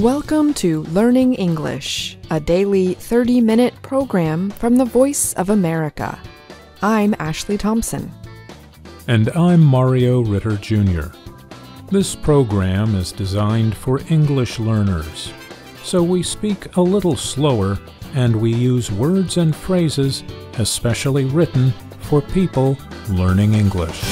Welcome to Learning English, a daily 30-minute program from the Voice of America. I'm Ashley Thompson. And I'm Mario Ritter, Jr. This program is designed for English learners, so we speak a little slower and we use words and phrases especially written for people learning English.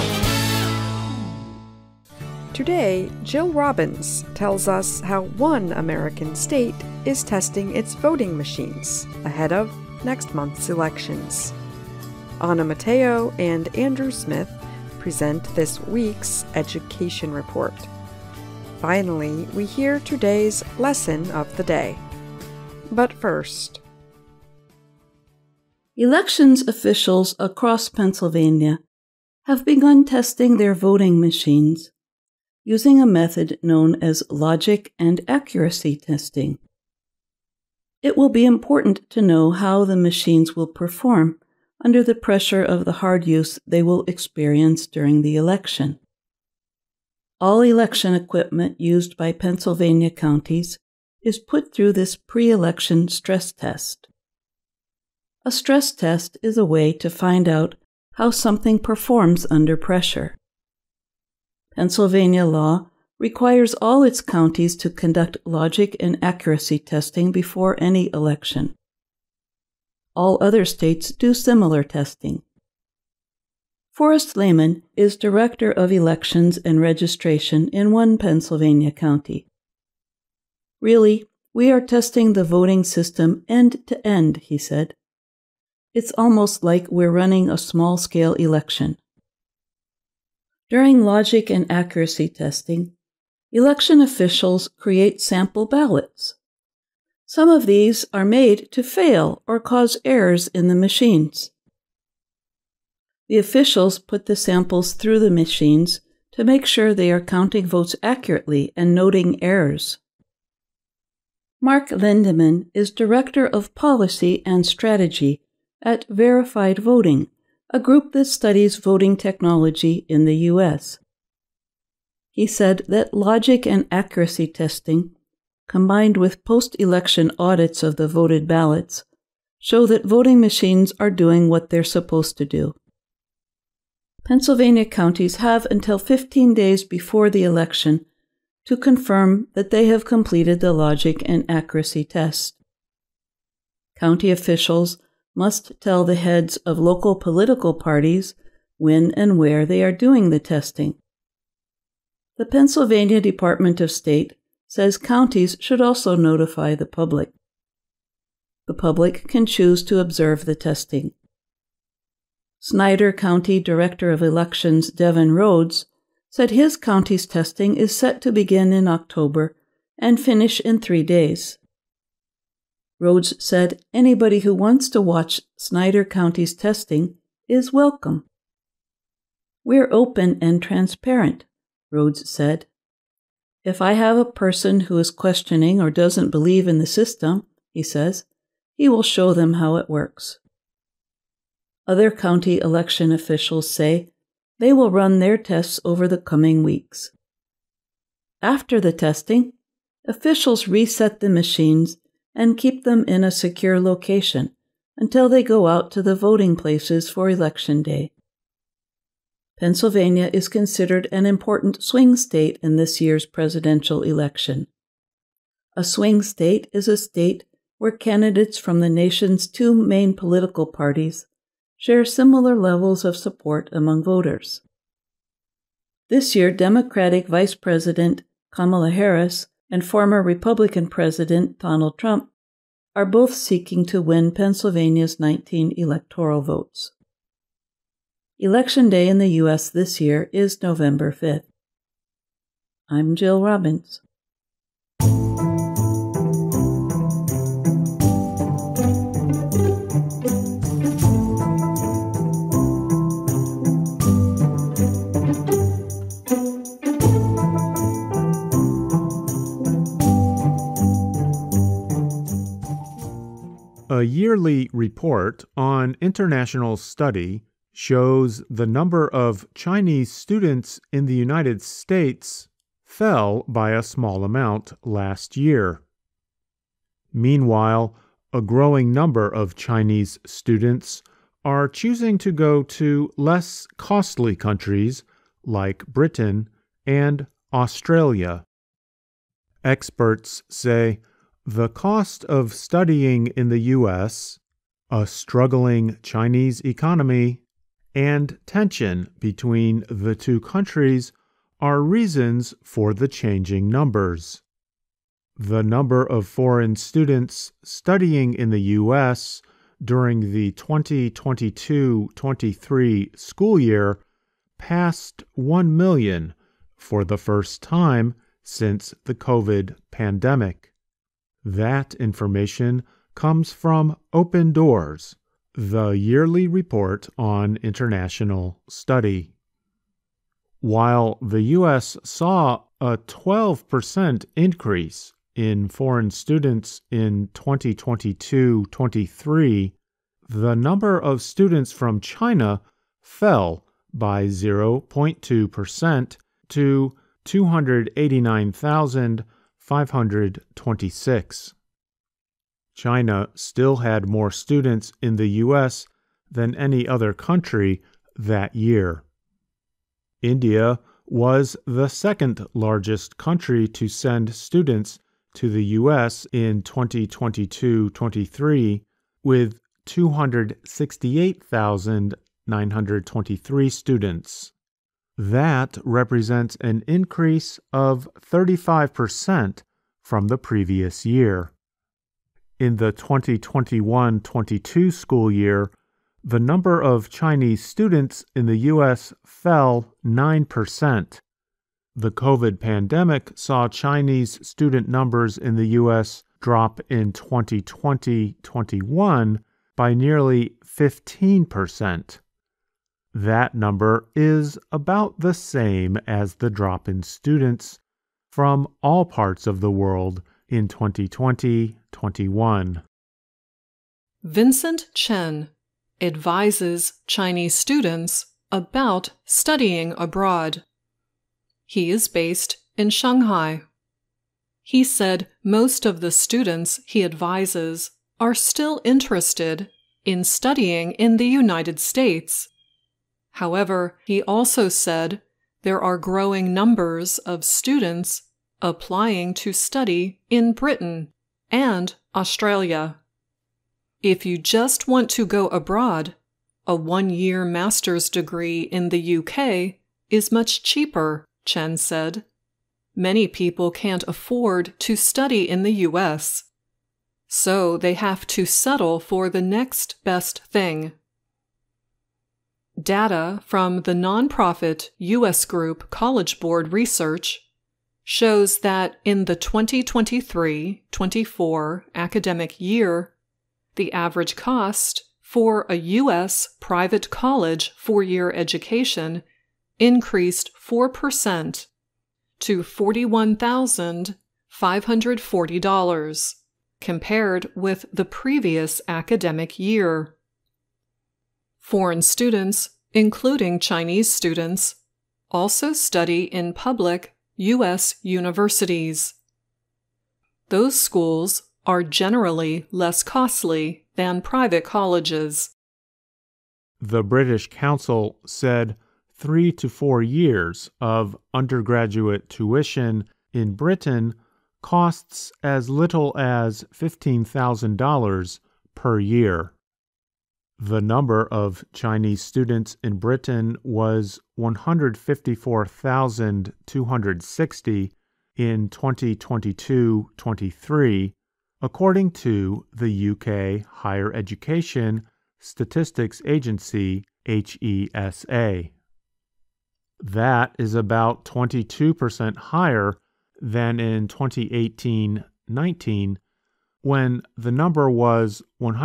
Today, Jill Robbins tells us how one American state is testing its voting machines ahead of next month's elections. Anna Mateo and Andrew Smith present this week's education report. Finally, we hear today's lesson of the day. But first, elections officials across Pennsylvania have begun testing their voting machines using a method known as logic and accuracy testing. It will be important to know how the machines will perform under the pressure of the hard use they will experience during the election. All election equipment used by Pennsylvania counties is put through this pre-election stress test. A stress test is a way to find out how something performs under pressure. Pennsylvania law requires all its counties to conduct logic and accuracy testing before any election. All other states do similar testing. Forrest Lehman is Director of Elections and Registration in one Pennsylvania county. Really, we are testing the voting system end to end, he said. It's almost like we're running a small-scale election. During logic and accuracy testing, election officials create sample ballots. Some of these are made to fail or cause errors in the machines. The officials put the samples through the machines to make sure they are counting votes accurately and noting errors. Mark Lindeman is Director of Policy and Strategy at Verified Voting, a group that studies voting technology in the U.S. He said that logic and accuracy testing, combined with post-election audits of the voted ballots, show that voting machines are doing what they're supposed to do. Pennsylvania counties have until 15 days before the election to confirm that they have completed the logic and accuracy test. County officials must tell the heads of local political parties when and where they are doing the testing. The Pennsylvania Department of State says counties should also notify the public. The public can choose to observe the testing. Snyder County Director of Elections Devin Rhodes said his county's testing is set to begin in October and finish in 3 days. Rhodes said anybody who wants to watch Snyder County's testing is welcome. We're open and transparent, Rhodes said. If I have a person who is questioning or doesn't believe in the system, he says, he will show them how it works. Other county election officials say they will run their tests over the coming weeks. After the testing, officials reset the machines and keep them in a secure location until they go out to the voting places for Election Day. Pennsylvania is considered an important swing state in this year's presidential election. A swing state is a state where candidates from the nation's two main political parties share similar levels of support among voters. This year, Democratic Vice President Kamala Harris and former Republican President Donald Trump are both seeking to win Pennsylvania's 19 electoral votes. Election Day in the U.S. this year is November 5th. I'm Jill Robbins. A yearly report on international study shows the number of Chinese students in the United States fell by a small amount last year. Meanwhile, a growing number of Chinese students are choosing to go to less costly countries like Britain and Australia. Experts say the cost of studying in the U.S., a struggling Chinese economy, and tension between the two countries are reasons for the changing numbers. The number of foreign students studying in the U.S. during the 2022-23 school year passed 1 million for the first time since the COVID pandemic. That information comes from Open Doors, the yearly report on international study. While the U.S. saw a 12% increase in foreign students in 2022-23, the number of students from China fell by 0.2% to 289,526. China still had more students in the U.S. than any other country that year. India was the second largest country to send students to the U.S. in 2022-23 with 268,923 students. That represents an increase of 35% from the previous year. In the 2021-22 school year, the number of Chinese students in the U.S. fell 9%. The COVID pandemic saw Chinese student numbers in the U.S. drop in 2020-21 by nearly 15%. That number is about the same as the drop in students from all parts of the world in 2020-21. Vincent Chen advises Chinese students about studying abroad. He is based in Shanghai. He said most of the students he advises are still interested in studying in the United States. However, he also said there are growing numbers of students applying to study in Britain and Australia. If you just want to go abroad, a 1-year master's degree in the UK is much cheaper, Chen said. Many people can't afford to study in the US, so they have to settle for the next best thing. Data from the nonprofit U.S. group College Board Research shows that in the 2023-24 academic year, the average cost for a U.S. private college 4-year education increased 4% to $41,540 compared with the previous academic year. Foreign students, including Chinese students, also study in public U.S. universities. Those schools are generally less costly than private colleges. The British Council said 3 to 4 years of undergraduate tuition in Britain costs as little as $15,000 per year. The number of Chinese students in Britain was 154,260 in 2022-23, according to the UK Higher Education Statistics Agency, HESA. That is about 22% higher than in 2018-19, when the number was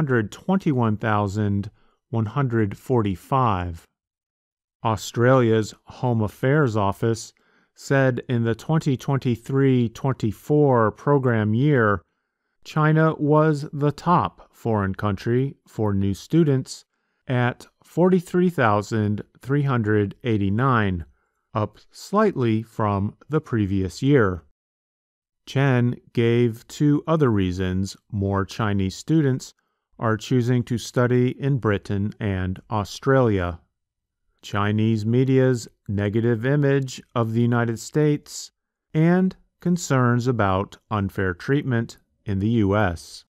121,145. Australia's Home Affairs Office said in the 2023-24 program year, China was the top foreign country for new students at 43,389, up slightly from the previous year. Chen gave two other reasons more Chinese students are choosing to study in Britain and Australia: Chinese media's negative image of the United States and concerns about unfair treatment in the U.S.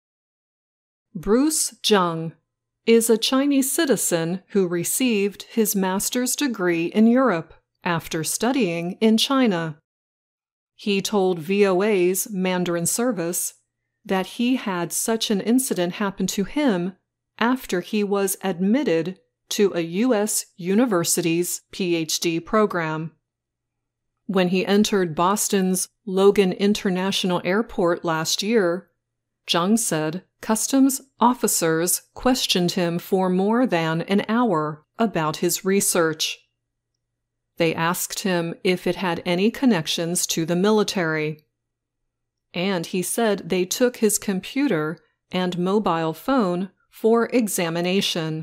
Bruce Zheng is a Chinese citizen who received his master's degree in Europe after studying in China. He told VOA's Mandarin service that he had such an incident happen to him after he was admitted to a U.S. university's PhD program. When he entered Boston's Logan International Airport last year, Zheng said customs officers questioned him for more than an hour about his research. They asked him if it had any connections to the military, and he said they took his computer and mobile phone for examination.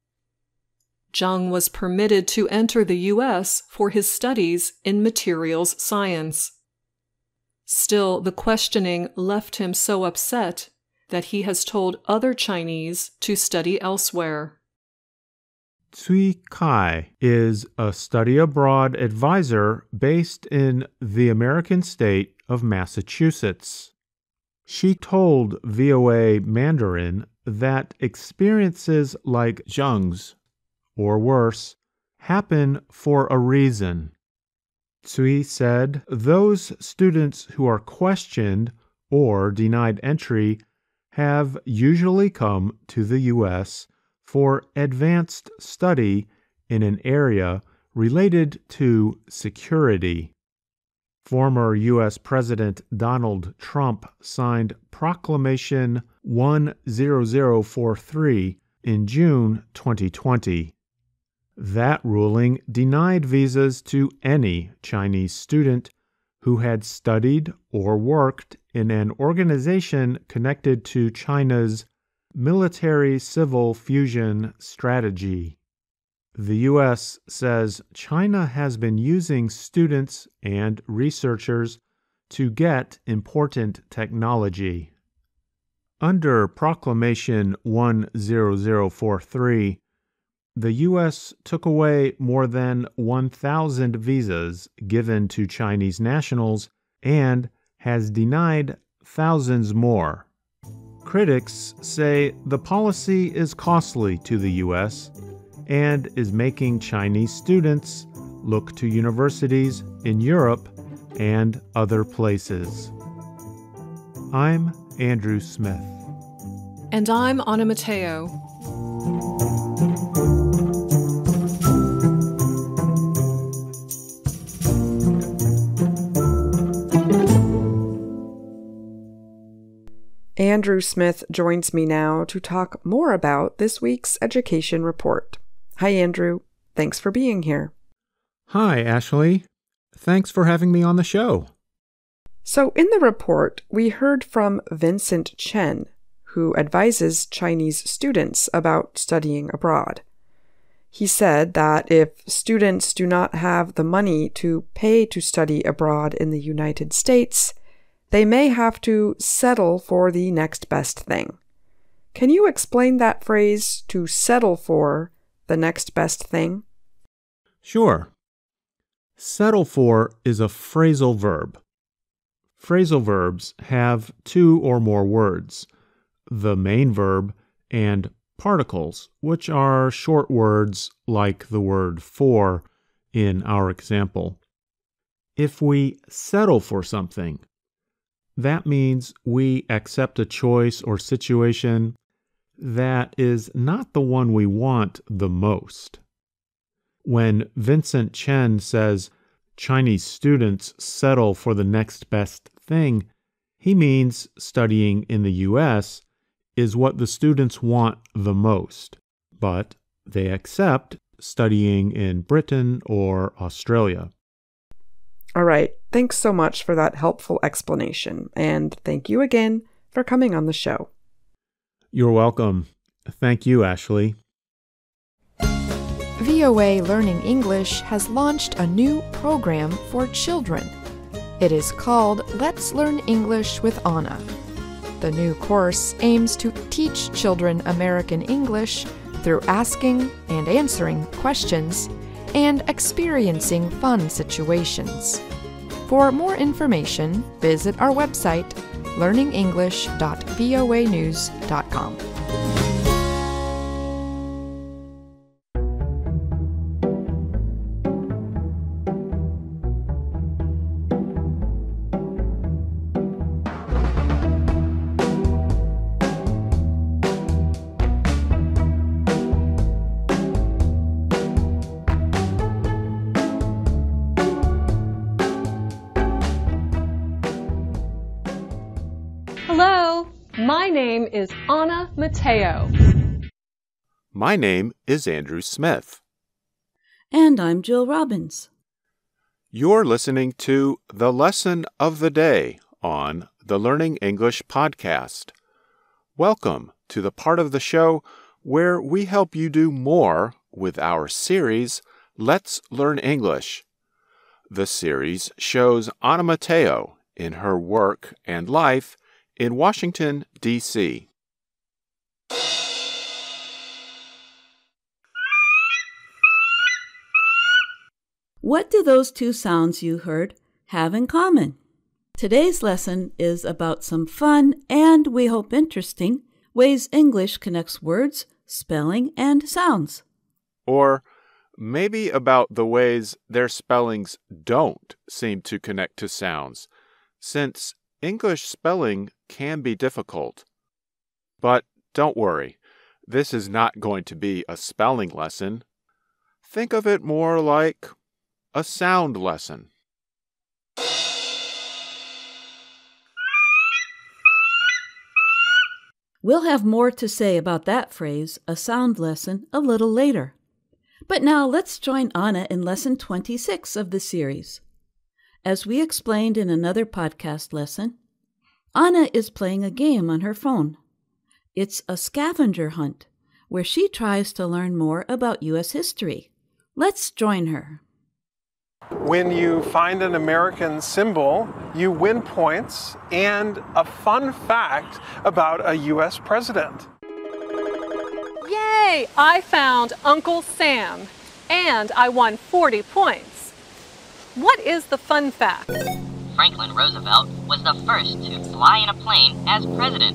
Zheng was permitted to enter the U.S. for his studies in materials science. Still, the questioning left him so upset that he has told other Chinese to study elsewhere. Cui Kai is a study abroad advisor based in the American state of Massachusetts. She told VOA Mandarin that experiences like Zheng's, or worse, happen for a reason. Cui said those students who are questioned or denied entry have usually come to the U.S. for advanced study in an area related to security. Former U.S. President Donald Trump signed Proclamation 10043 in June 2020. That ruling denied visas to any Chinese student who had studied or worked in an organization connected to China's military-civil fusion strategy. The U.S. says China has been using students and researchers to get important technology. Under Proclamation 10043, the U.S. took away more than 1,000 visas given to Chinese nationals and has denied thousands more. Critics say the policy is costly to the U.S. and is making Chinese students look to universities in Europe and other places. I'm Andrew Smith. And I'm Anna Mateo. Andrew Smith joins me now to talk more about this week's education report. Hi, Andrew. Thanks for being here. Hi, Ashley. Thanks for having me on the show. So in the report, we heard from Vincent Chen, who advises Chinese students about studying abroad. He said that if students do not have the money to pay to study abroad in the United States, they may have to settle for the next best thing. Can you explain that phrase, to settle for the next best thing? Sure. Settle for is a phrasal verb. Phrasal verbs have two or more words, the main verb and particles, which are short words like the word for in our example. If we settle for something, that means we accept a choice or situation that is not the one we want the most. When Vincent Chen says Chinese students settle for the next best thing, he means studying in the U.S. is what the students want the most, but they accept studying in Britain or Australia. All right, thanks so much for that helpful explanation, and thank you again for coming on the show. You're welcome. Thank you, Ashley. VOA Learning English has launched a new program for children. It is called Let's Learn English with Anna. The new course aims to teach children American English through asking and answering questions and experiencing fun situations. For more information, visit our website, learningenglish.voanews.com. Hello, my name is Anna Mateo. My name is Andrew Smith. And I'm Jill Robbins. You're listening to the Lesson of the Day on the Learning English podcast. Welcome to the part of the show where we help you do more with our series, Let's Learn English. The series shows Anna Mateo in her work and life in Washington, D.C. What do those two sounds you heard have in common? Today's lesson is about some fun and, we hope interesting, ways English connects words, spelling, and sounds. Or maybe about the ways their spellings don't seem to connect to sounds, since English spelling can be difficult. But don't worry, this is not going to be a spelling lesson. Think of it more like a sound lesson. We'll have more to say about that phrase, a sound lesson, a little later. But now let's join Anna in Lesson 26 of the series. As we explained in another podcast lesson, Anna is playing a game on her phone. It's a scavenger hunt, where she tries to learn more about U.S. history. Let's join her. When you find an American symbol, you win points and a fun fact about a U.S. president. Yay! I found Uncle Sam, and I won 40 points. What is the fun fact? Franklin Roosevelt was the first to fly in a plane as president.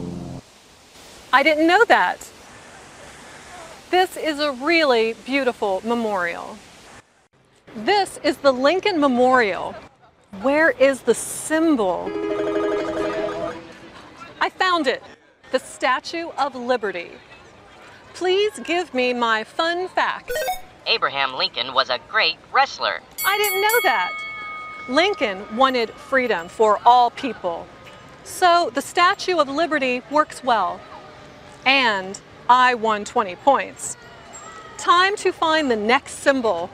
I didn't know that. This is a really beautiful memorial. This is the Lincoln Memorial. Where is the symbol? I found it. The Statue of Liberty. Please give me my fun fact. Abraham Lincoln was a great wrestler. I didn't know that. Lincoln wanted freedom for all people. So the Statue of Liberty works well. And I won 20 points. Time to find the next symbol.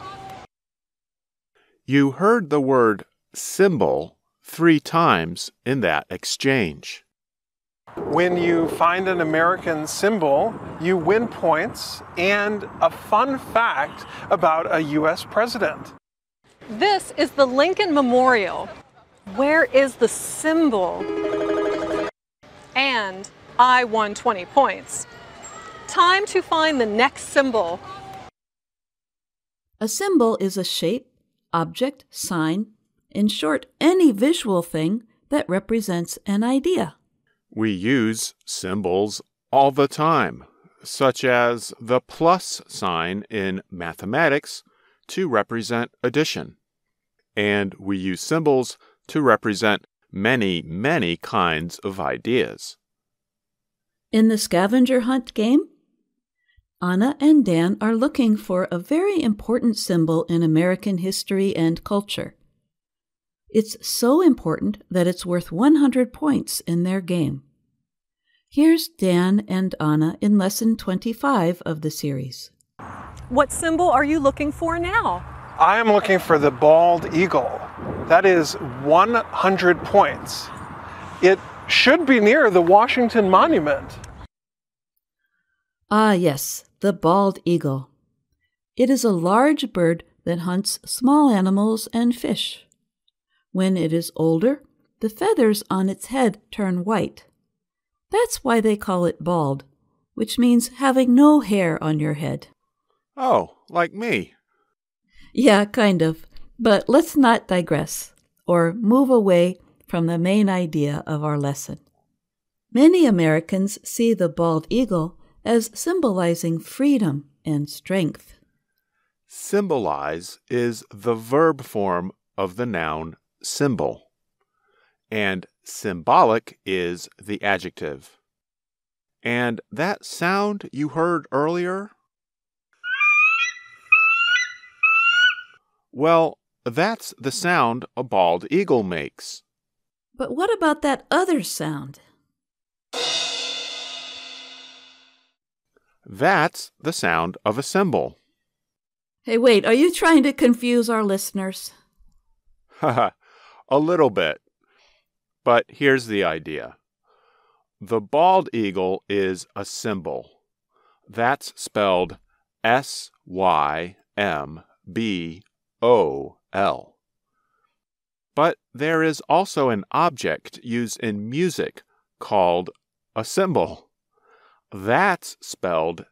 You heard the word symbol 3 times in that exchange. When you find an American symbol, you win points and a fun fact about a U.S. president. This is the Lincoln Memorial. Where is the symbol? And I won 20 points. Time to find the next symbol. A symbol is a shape, object, sign, in short, any visual thing that represents an idea. We use symbols all the time, such as the plus sign in mathematics to represent addition. And we use symbols to represent many, many kinds of ideas. In the scavenger hunt game, Anna and Dan are looking for a very important symbol in American history and culture. It's so important that it's worth 100 points in their game. Here's Dan and Anna in Lesson 25 of the series. What symbol are you looking for now? I am looking for the bald eagle. That is 100 points. It should be near the Washington Monument. Ah, yes, the bald eagle. It is a large bird that hunts small animals and fish. When it is older, the feathers on its head turn white. That's why they call it bald, which means having no hair on your head. Oh, like me. Yeah, kind of. But let's not digress or move away from the main idea of our lesson. Many Americans see the bald eagle as symbolizing freedom and strength. Symbolize is the verb form of the noun symbol, and symbolic is the adjective. And that sound you heard earlier? Well, that's the sound a bald eagle makes. But what about that other sound? That's the sound of a cymbal. Hey, wait, are you trying to confuse our listeners? Haha, a little bit. But here's the idea. The bald eagle is a symbol. That's spelled S-Y-M-B-O-L. But there is also an object used in music called a cymbal. That's spelled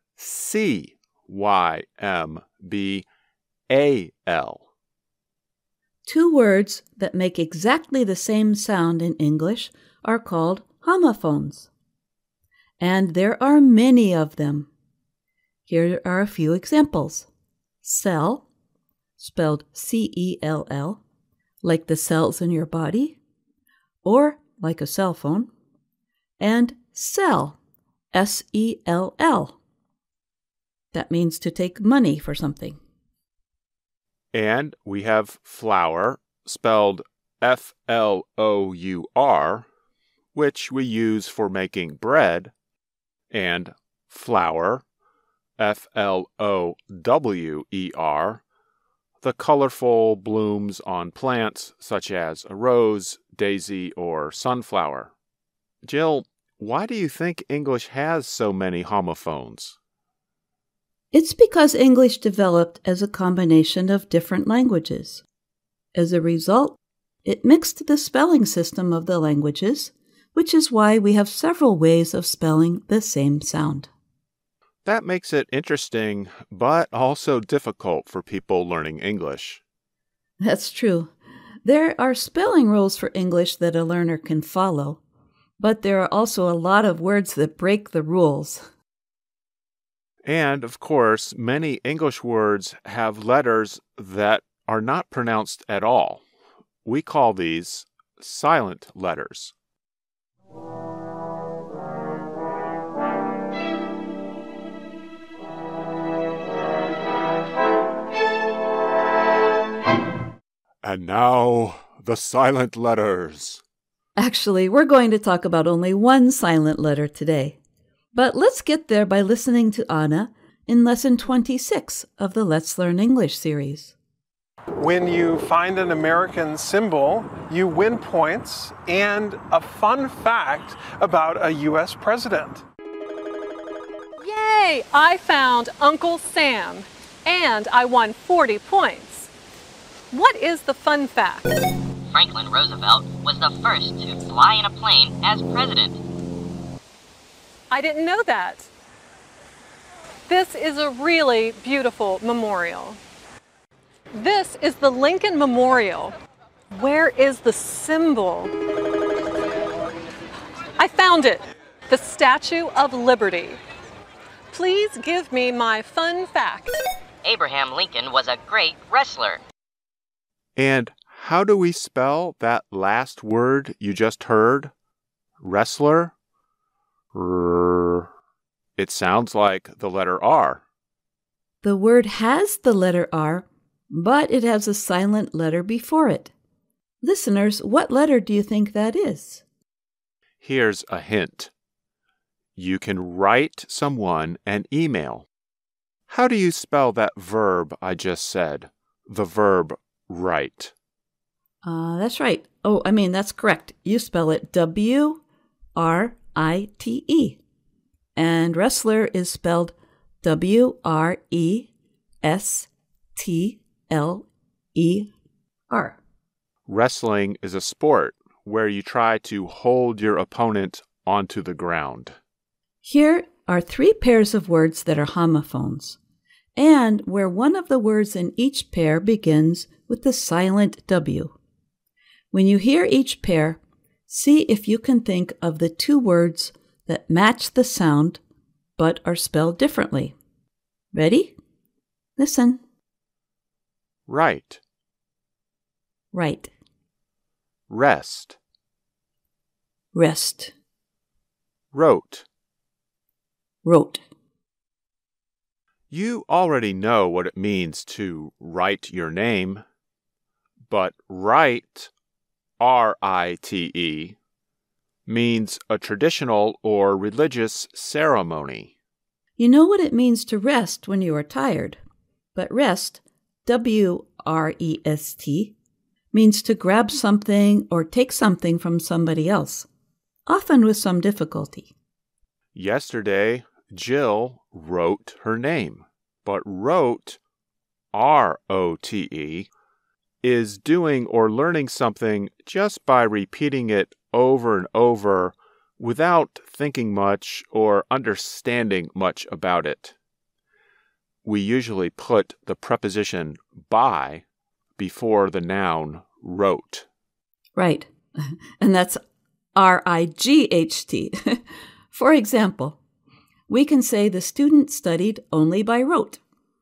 C-Y-M-B-A-L. Two words that make exactly the same sound in English are called homophones. And there are many of them. Here are a few examples. Cell, spelled C-E-L-L, like the cells in your body, or like a cell phone, and sell, S-E-L-L. That means to take money for something. And we have flour, spelled F-L-O-U-R, which we use for making bread, and flower, F-L-O-W-E-R, the colorful blooms on plants such as a rose, daisy, or sunflower. Jill, why do you think English has so many homophones? It's because English developed as a combination of different languages. As a result, it mixed the spelling system of the languages, which is why we have several ways of spelling the same sound. That makes it interesting, but also difficult for people learning English. That's true. There are spelling rules for English that a learner can follow, but there are also a lot of words that break the rules. And, of course, many English words have letters that are not pronounced at all. We call these silent letters. And now, the silent letters. Actually, we're going to talk about only one silent letter today. But let's get there by listening to Anna in Lesson 26 of the Let's Learn English series. When you find an American symbol, you win points and a fun fact about a U.S. president. Yay! I found Uncle Sam, and I won 40 points. What is the fun fact? Franklin Roosevelt was the first to fly in a plane as president. I didn't know that. This is a really beautiful memorial. This is the Lincoln Memorial. Where is the symbol? I found it! The Statue of Liberty. Please give me my fun fact. Abraham Lincoln was a great wrestler. And how do we spell that last word you just heard? Wrestler? It sounds like the letter R. The word has the letter R, but it has a silent letter before it. Listeners, what letter do you think that is? Here's a hint. You can write someone an email. How do you spell that verb I just said? The verb write. That's right. That's correct. You spell it W-R-I-T-E. And wrestler is spelled W-R-E-S-T-L-E-R. Wrestling is a sport where you try to hold your opponent onto the ground. Here are 3 pairs of words that are homophones, and where one of the words in each pair begins with the silent W. When you hear each pair, see if you can think of the 2 words that match the sound but are spelled differently. Ready? Listen. Right. Right. Rest. Rest. Wrote. Wrote. You already know what it means to write your name, but write, R-I-T-E, means a traditional or religious ceremony. You know what it means to rest when you are tired, but rest, W-R-E-S-T, means to grab something or take something from somebody else, often with some difficulty. Yesterday, Jill wrote her name, but wrote, R-O-T-E, is doing or learning something just by repeating it over and over without thinking much or understanding much about it. We usually put the preposition by before the noun wrote. Right, and that's R-I-G-H-T. For example, we can say the student studied only by rote.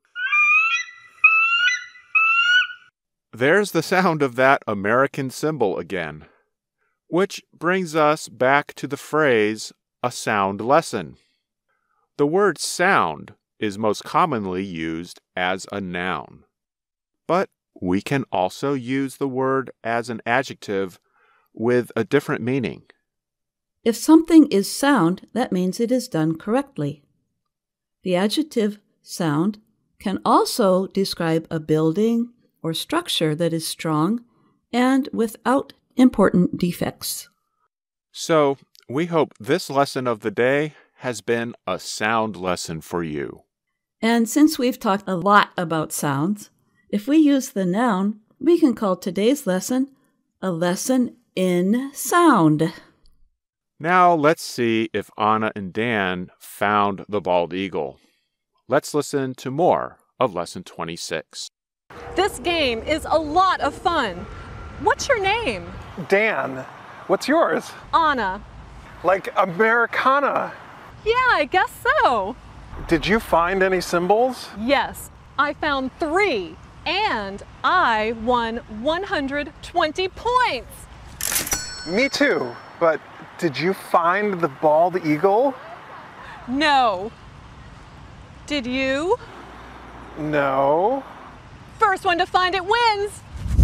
There's the sound of that American cymbal again, which brings us back to the phrase, a sound lesson. The word sound is most commonly used as a noun, but we can also use the word as an adjective with a different meaning. If something is sound, that means it is done correctly. The adjective sound can also describe a building or structure that is strong and without important defects. So, we hope this lesson of the day has been a sound lesson for you. And since we've talked a lot about sounds, if we use the noun, we can call today's lesson a lesson in sound. Now let's see if Anna and Dan found the bald eagle. Let's listen to more of Lesson 26. This game is a lot of fun. What's your name? Dan, what's yours? Anna. Like Americana. Yeah, I guess so. Did you find any symbols? Yes, I found 3, and I won 120 points. Me too, but did you find the bald eagle? No. Did you? No. First one to find it wins.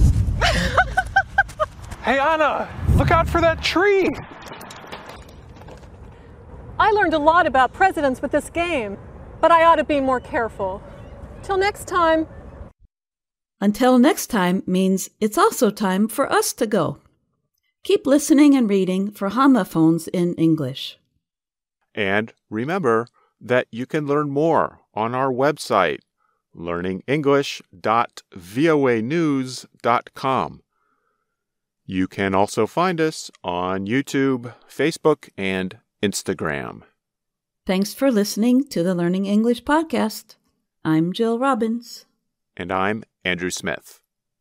Hey Anna, look out for that tree. I learned a lot about presidents with this game, but I ought to be more careful. Till next time. Until next time means it's also time for us to go. Keep listening and reading for homophones in English. And remember that you can learn more on our website, learningenglish.voanews.com. You can also find us on YouTube, Facebook, and Instagram. Thanks for listening to the Learning English podcast. I'm Jill Robbins. And I'm Andrew Smith.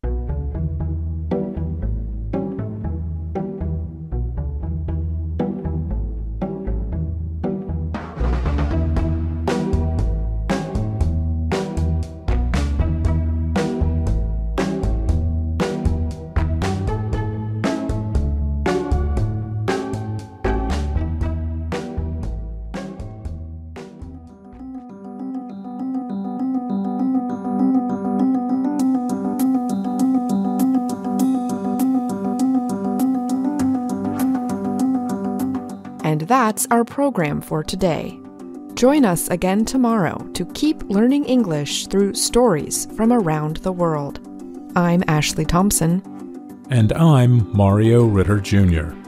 And that's our program for today. Join us again tomorrow to keep learning English through stories from around the world. I'm Ashley Thompson. And I'm Mario Ritter Jr.